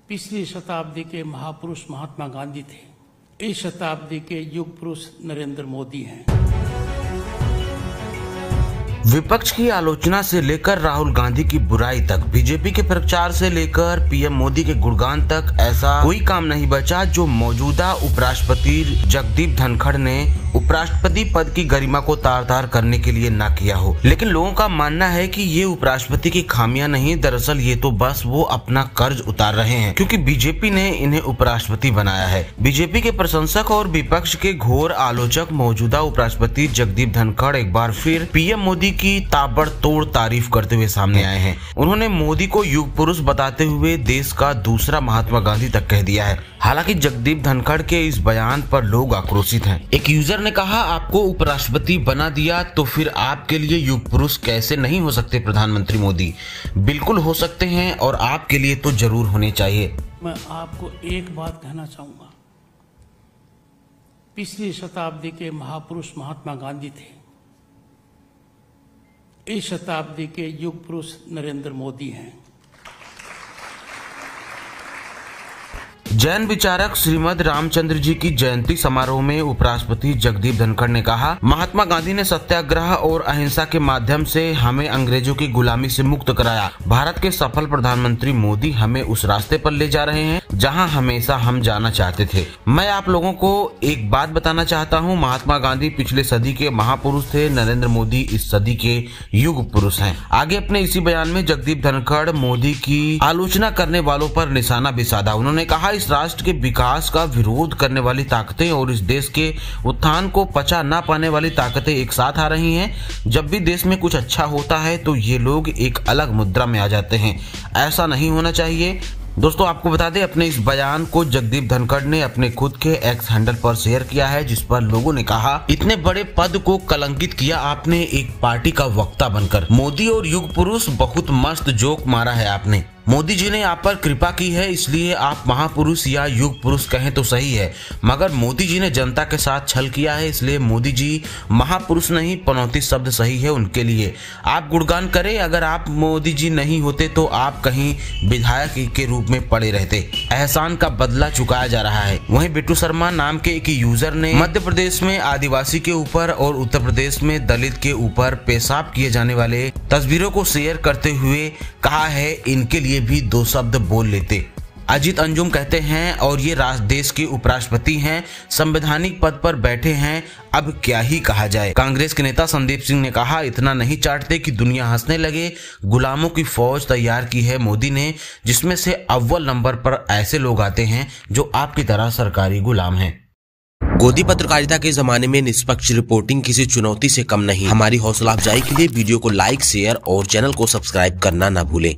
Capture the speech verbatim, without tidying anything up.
पिछली शताब्दी के महापुरुष महात्मा गांधी थे। इस शताब्दी के युग पुरुष नरेंद्र मोदी हैं। विपक्ष की आलोचना से लेकर राहुल गांधी की बुराई तक, बीजेपी के प्रचार से लेकर पीएम मोदी के गुणगान तक, ऐसा कोई काम नहीं बचा जो मौजूदा उपराष्ट्रपति जगदीप धनखड़ ने उपराष्ट्रपति पद की गरिमा को तार तार करने के लिए ना किया हो। लेकिन लोगों का मानना है कि ये उपराष्ट्रपति की खामियां नहीं, दरअसल ये तो बस वो अपना कर्ज उतार रहे हैं, क्योंकि बीजेपी ने इन्हें उपराष्ट्रपति बनाया है। बीजेपी के प्रशंसक और विपक्ष के घोर आलोचक मौजूदा उपराष्ट्रपति जगदीप धनखड़ एक बार फिर पीएम मोदी की ताबड़तोड़ तारीफ करते हुए सामने आए हैं। उन्होंने मोदी को युग पुरुष बताते हुए देश का दूसरा महात्मा गांधी तक कह दिया है। हालांकि जगदीप धनखड़ के इस बयान पर लोग आक्रोशित हैं। एक यूजर ने कहा, आपको उपराष्ट्रपति बना दिया तो फिर आपके लिए युग पुरुष कैसे नहीं हो सकते प्रधानमंत्री मोदी? बिल्कुल हो सकते हैं और आपके लिए तो जरूर होने चाहिए। मैं आपको एक बात कहना चाहूंगा, पिछली शताब्दी के महापुरुष महात्मा गांधी थे। इस शताब्दी के युग पुरुष नरेंद्र मोदी हैं। जैन विचारक श्रीमद रामचंद्र जी की जयंती समारोह में उपराष्ट्रपति जगदीप धनखड़ ने कहा, महात्मा गांधी ने सत्याग्रह और अहिंसा के माध्यम से हमें अंग्रेजों की गुलामी से मुक्त कराया। भारत के सफल प्रधानमंत्री मोदी हमें उस रास्ते पर ले जा रहे हैं जहां हमेशा हम जाना चाहते थे। मैं आप लोगों को एक बात बताना चाहता हूं, महात्मा गांधी पिछले सदी के महापुरुष थे, नरेंद्र मोदी इस सदी के युग पुरुष हैं। आगे अपने इसी बयान में जगदीप धनखड़ मोदी की आलोचना करने वालों पर निशाना भी साधा। उन्होंने कहा, इस राष्ट्र के विकास का विरोध करने वाली ताकतें और इस देश के उत्थान को पचा ना पाने वाली ताकतें एक साथ आ रही हैं। जब भी देश में कुछ अच्छा होता है तो ये लोग एक अलग मुद्रा में आ जाते हैं। ऐसा नहीं होना चाहिए। दोस्तों, आपको बता दें, अपने इस बयान को जगदीप धनखड़ ने अपने खुद के एक्स हैंडल पर शेयर किया है, जिस पर लोगों ने कहा, इतने बड़े पद को कलंकित किया आपने एक पार्टी का वक्ता बनकर। मोदी और युग पुरुष, बहुत मस्त जोक मारा है आपने। मोदी जी ने आप पर कृपा की है, इसलिए आप महापुरुष या युग पुरुष कहें तो सही है, मगर मोदी जी ने जनता के साथ छल किया है, इसलिए मोदी जी महापुरुष नहीं, पनौती शब्द सही है उनके लिए। आप गुणगान करें, अगर आप मोदी जी नहीं होते तो आप कहीं विधायक के रूप में पड़े रहते। एहसान का बदला चुकाया जा रहा है। वहीं बिट्टू शर्मा नाम के एक यूजर ने मध्य प्रदेश में आदिवासी के ऊपर और उत्तर प्रदेश में दलित के ऊपर पेशाब किए जाने वाले तस्वीरों को शेयर करते हुए कहा है, इनके लिए भी दो शब्द बोल लेते। अजीत अंजुम कहते हैं, और ये देश के उपराष्ट्रपति हैं, संवैधानिक पद पर बैठे हैं, अब क्या ही कहा जाए। कांग्रेस के नेता संदीप सिंह ने कहा, इतना नहीं चाटते कि दुनिया हंसने लगे। गुलामों की फौज तैयार की है मोदी ने, जिसमें से अव्वल नंबर पर ऐसे लोग आते हैं जो आपकी तरह सरकारी गुलाम हैं। गोदी पत्रकारिता के जमाने में निष्पक्ष रिपोर्टिंग किसी चुनौती से कम नहीं। हमारी हौसला अफजाई के लिए वीडियो को लाइक, शेयर और चैनल को सब्सक्राइब करना न भूलें।